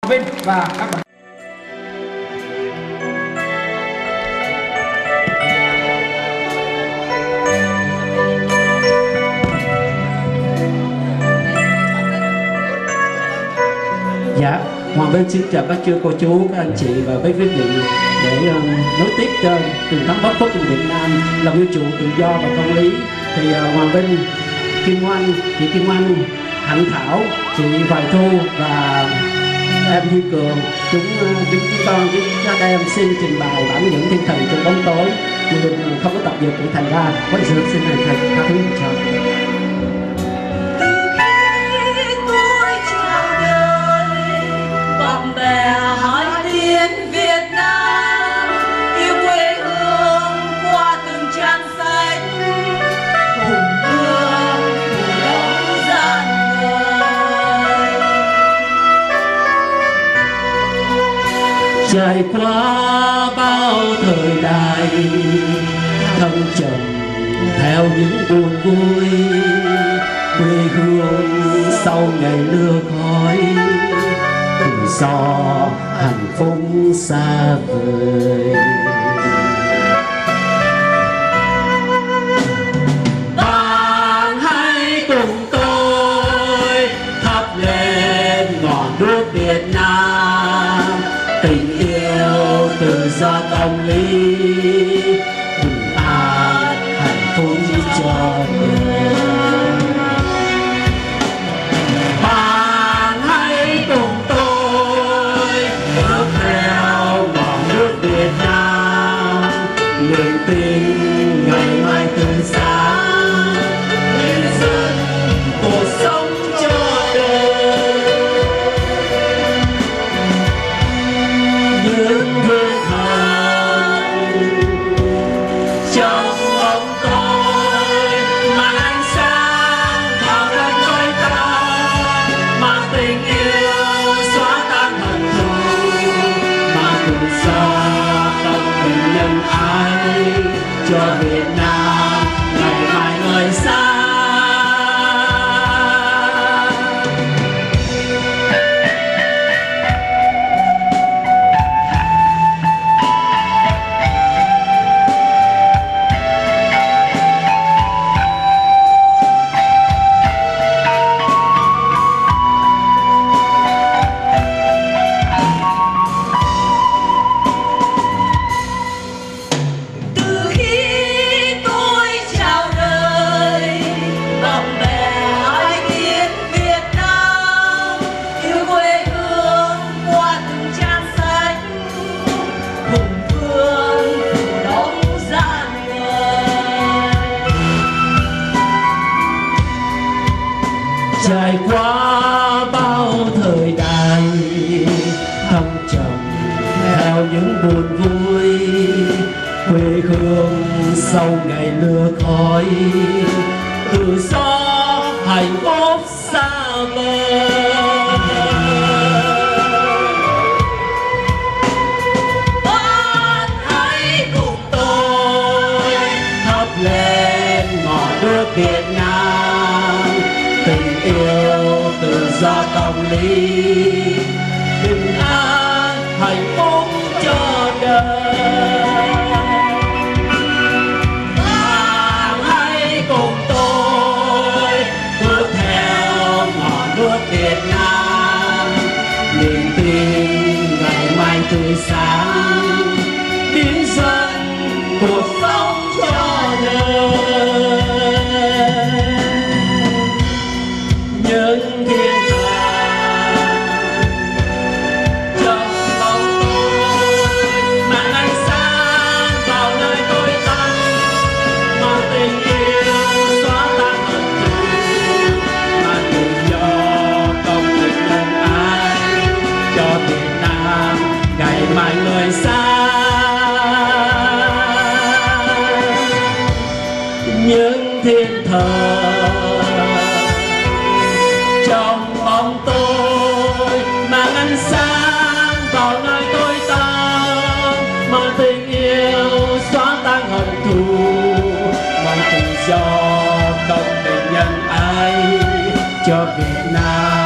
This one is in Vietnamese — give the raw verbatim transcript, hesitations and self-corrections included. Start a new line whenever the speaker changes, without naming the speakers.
Vinh và các bạn.
Dạ, Hoàng Vinh xin chào các chú, cô chú, các anh chị và quý vị để uh, nối tiếp cho truyền thống bất khuất của Việt Nam, lòng yêu chuộng tự do và công lý. Thì uh, Hoàng Vinh, Kim Oanh, chị Kim Oanh, Hạnh Thảo, chị Hoài Thu và em Duy Cường, chúng uh, chúng con chúng các em xin trình bày bản những thiên thần trong bóng tối nhưng uh, không có tập dượt để thành ra có sự xin thầy thầy tha thứ cho.
Bạn bè hỏi tiếng Việt Nam, yêu quê hương qua từng trang sách, hùng vương đóng gian người.
Trải qua bao thời đại thăng trầm theo những buồn vui, quê hương sau ngày lửa khói, tự do hạnh phúc xa vời. Bạn hãy cùng tôi thắp lên ngọn đuốc Việt Nam, tình yêu tự do công lý, bình an hạnh phúc cho đời. Niềm tin ngày mai tươi sáng, nhân dân cuộc sống cho đời. Những thiên thần trong bóng tối mang ánh sáng vào đất tôi ta, mang tình yêu xóa tan hận thù, mang tự do công bình nhân ái cho Việt Nam ngày mai ngời sáng. Trải qua bao thời đại thăng trầm theo những buồn vui, quê hương sau ngày lửa khói, tự do hạnh phúc xa vời.
Bạn hãy cùng tôi
thắp lên ngọn đuốc Việt Nam, tình yêu tự do công lý, bình an hạnh phúc cho đời. Bạn hãy cùng tôi bước theo ngọn đuốc Việt Nam, niềm tin ngày mai tươi sáng, biến dân cuộc sống cho đời. Những thiên thần trong bóng tối mang ánh sáng vào nơi tối tăm, mang tình yêu xóa tan hận thù, mang tự do công bình nhân ái cho Việt Nam ngày mai ngời sáng. Những thiên thần trong bóng tối mang ánh sáng vào nơi tối tăm, mang tình yêu xóa tan hận thù, mang tự do công bình nhân ái cho Việt Nam.